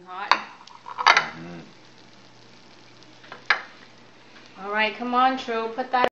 Hot. All right, come on, True. Put that